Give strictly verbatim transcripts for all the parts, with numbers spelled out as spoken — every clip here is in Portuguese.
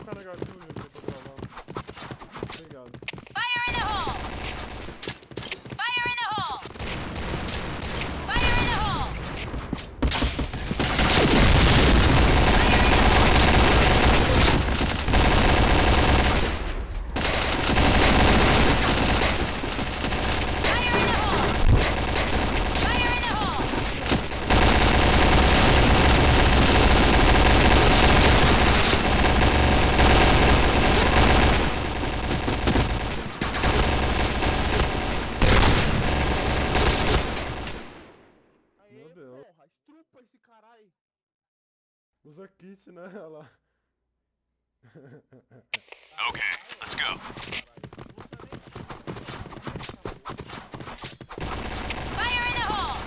ficar negativo, gente, eu tô gravando. Obrigado. Fire in the hole! Fire in the hole! Fire in the hole! Estrupa esse caralho. Usa kit, né? Olha lá. Okay, let's go. Fire in the hole!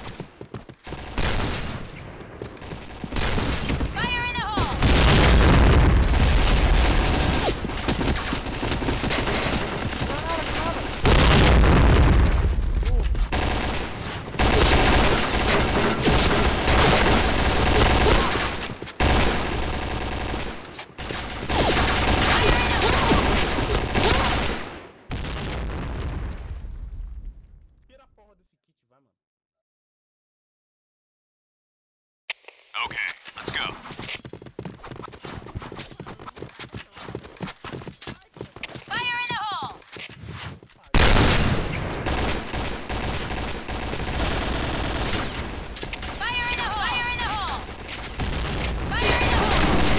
Fire in the hole! Okay, let's go. Fire in the hole! Fire in the hole! Fire in the hole! Fire in the hole!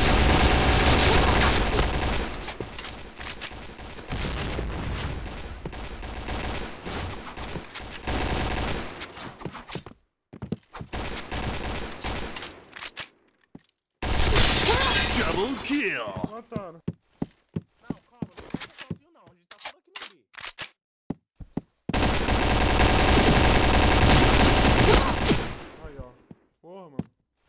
Double kill. Mataram. Não, calma, não fica sozinho não. A gente tá tudo aqui no B. Aí, ó. Porra, mano.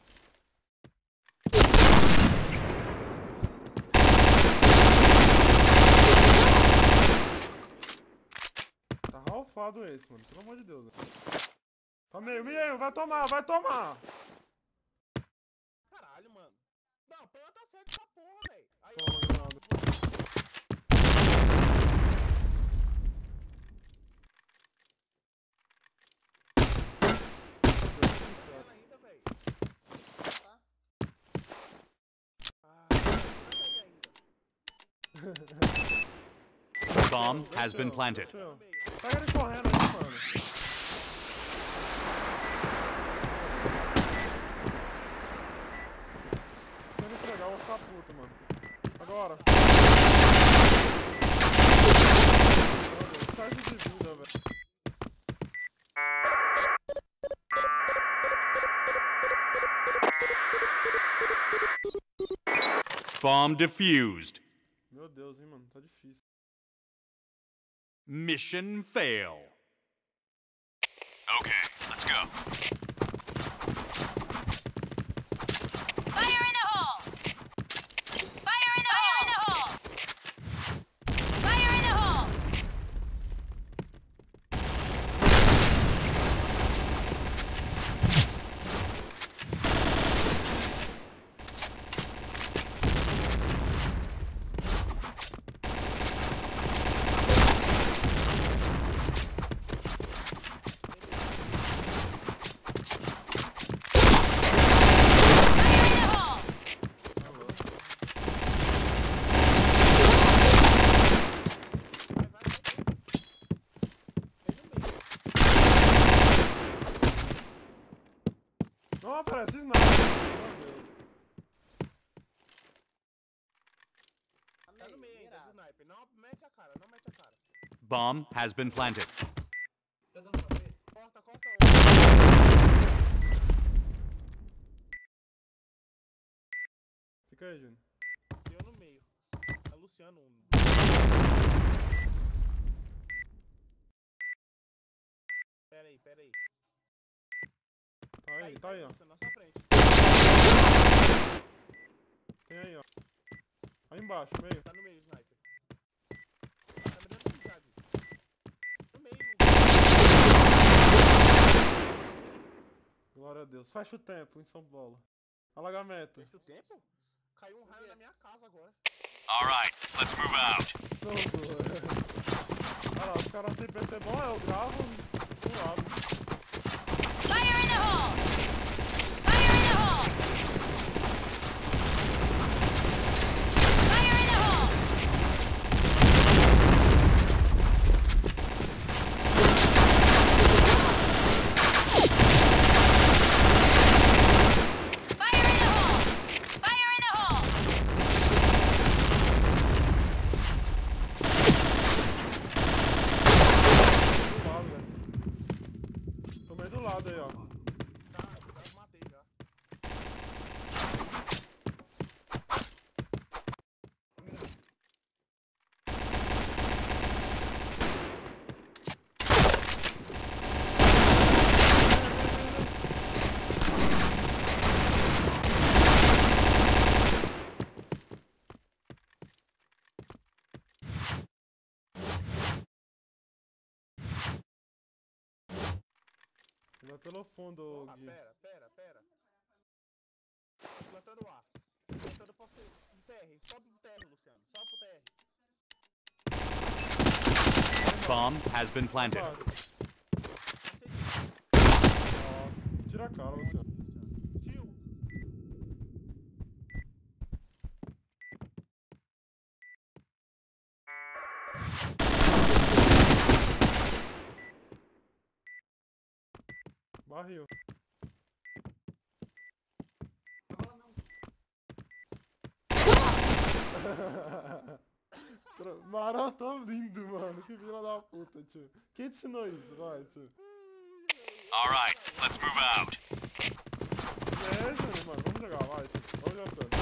Tá ralfado esse, mano. Pelo amor de Deus. Tá meio, meio, vai tomar, vai tomar. Caralho, mano. Não, planta certo essa porra, velho. Aí, Toma, granada. ela ainda, velho. Tá? Ah, ainda. Bomb has been planted. Desceu. Pega ele correndo aí, mano. Se ele entregar, eu vou ficar puto, mano. Agora. Sai de vida, velho. Bomb defused. Meu Deus, hein, mano. Tá difícil. Mission fail. Okay, let's go. Fire in the hole! Fire in the hole! Fire in the hole! Não aparece nada. Meu Deus. Tá no meio ainda do sniper. Não mete a cara, não mete a cara. Bomb has been planted. Corta, corta. Fica aí, Júnior. Eu no meio. É Luciano. Pera aí, pera aí. Tá aí, tá aí, ó. Na sua frente. Tem aí, ó. Aí embaixo, meio. Tá no meio, sniper. Tá me dando amizade. No meio. Glória a Deus. Fecha o tempo em São Paulo. Alagamento. Fecha o tempo? caiu um raio na minha casa agora. Alright, let's move out. Nossa, olha lá, os caras têm P C bom, eu gravo do lado. Fire in the hole! Fire in the hole! Fire in the hole! Fire in the hole! Fire in the hole! Do lado, velho. Tomei do lado aí, ó. Tá, já matei já. Vai pelo fundo, Ah, Gui. pera, pera, pera. Plantando ar. Plantando pra frente. T R. Sobe pro T R, Luciano. Sobe pro T R. Bomb has been planted. Mano, nossa, tira a cara, Luciano. Tio. Barril. Tra- Maratão lindo, mano. Que vila da puta, tio. Quem te ensinou isso? Vai, tio. Alright, let's move out. É, Júnior, mano. Vamos jogar, vai, tio. Vamos jogar sério.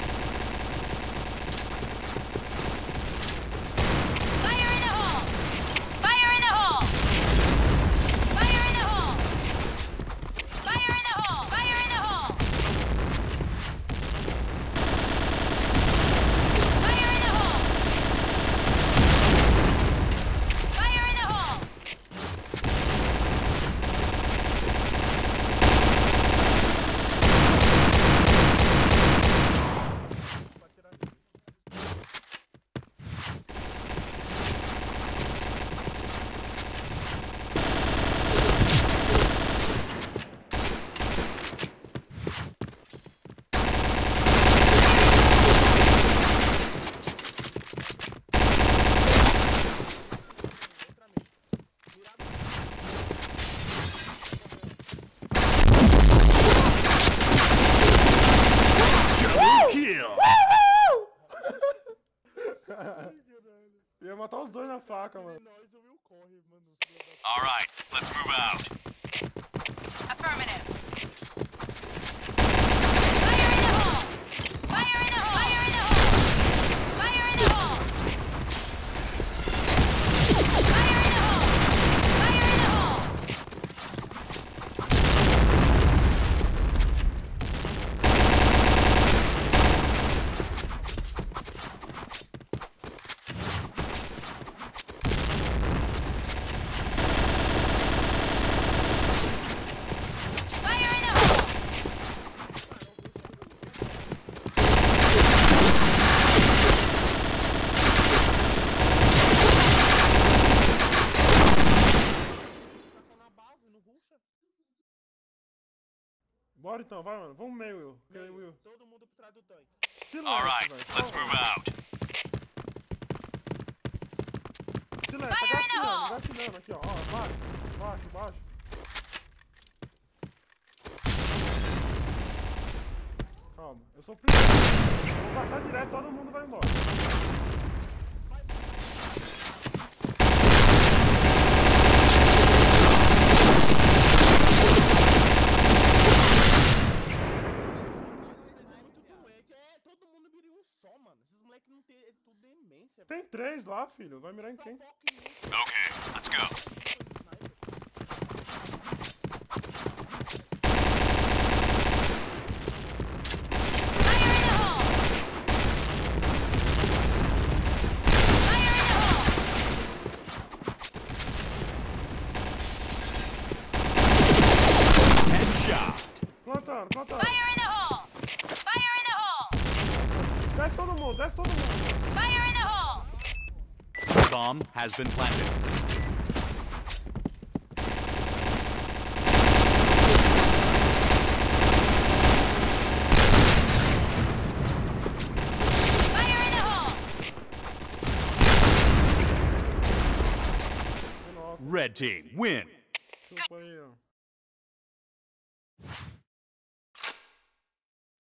Fire in the hole! Fire in the hole! Fire in the hole! Fire in the hole! Fire in the hole! Fire in the hole! Fire in the hole! Pra tirar dele. Outra mim. Virado. Double kill. Ia matar os dois na faca, mano. Nós, o Will corre, mano. Alright, let's move out. Affirmative. Fire in the hole! Fire in the hole! Fire in the hole! Fire in the hole! Fire in the hole! Fire in the hole! Fire in the hole! Tá na base, no ruxa. Bora então, vai, mano. Vamos meio, Will. Ok, Will. Todo mundo por trás do tanque. Silêncio, Alright, velho. let's move out. Silêncio, tá Fire in the gatilhando, hole! gatilhando aqui, ó. Ó, baixo, baixo, baixo. Calma, eu sou o primeiro. Vou passar direto, todo mundo vai embora. É, todo mundo mira em um só, mano. Esses moleques não tem. É tudo demência, velho. Tem três lá, filho. Vai mirar em Só quem? foca em um. Okay, let's go. Sniper. Fire in the hole! Fire in the hole! Headshot. Plantando, plantando. Fire in the hole! Fire in the hole! Desce todo mundo, desce todo mundo. Fire in the hole! Bomb has been planted. Fire in the hole! Nossa, Red team, win. chupa aí, ó.